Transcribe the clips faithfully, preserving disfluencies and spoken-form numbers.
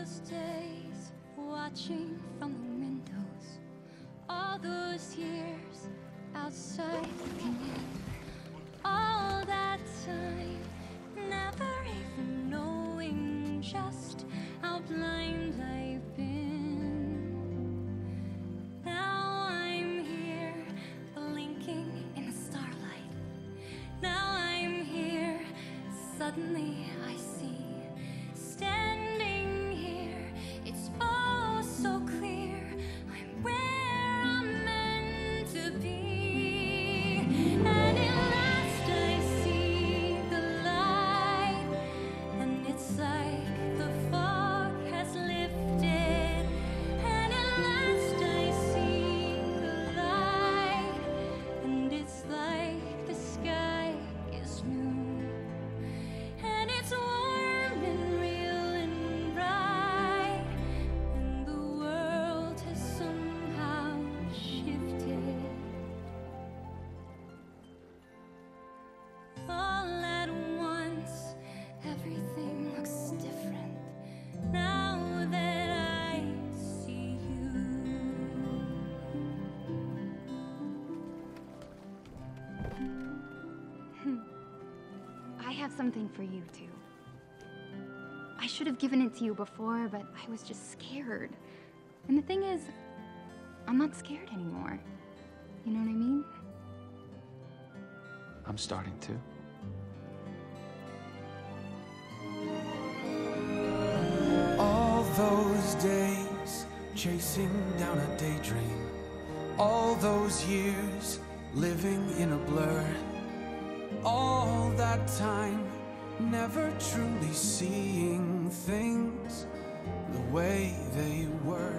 those days, watching from the windows, all those years outside looking in, all that time, never even knowing just how blind I've been. Now I'm here, blinking in the starlight. Now I'm here, suddenly I see, standing here, it's all so clear, I'm where I'm meant to be. And at last I see the light, and it's like the fog has lifted. And at last I see the light, and it's like the sky is new. And it's warm and real and bright, and the world has somehow shifted. All at once, everything looks different now that I see you. I have something for you, too. I should have given it to you before, but I was just scared. And the thing is, I'm not scared anymore. You know what I mean? I'm starting to. All those days chasing down a daydream, all those years living in a blur, all that time never truly seeing things the way they were.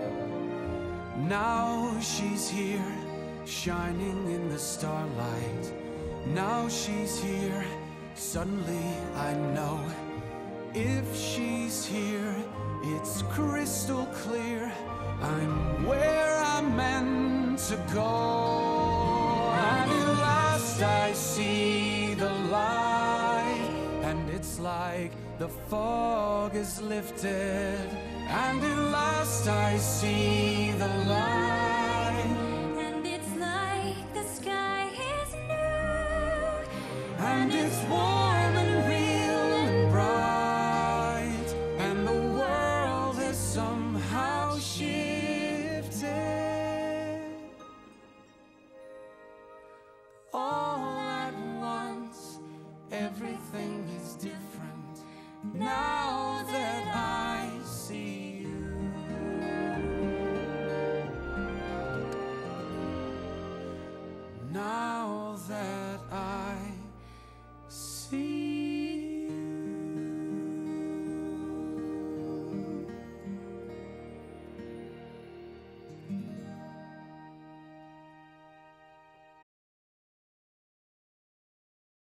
Now she's here, shining in the starlight. Now she's here, suddenly I know. If she's here, it's crystal clear, I'm where I'm meant to go. And at last I see the light, and it's like the fog is lifted. And at last I see the light, And it's like the sky is new. and it's warm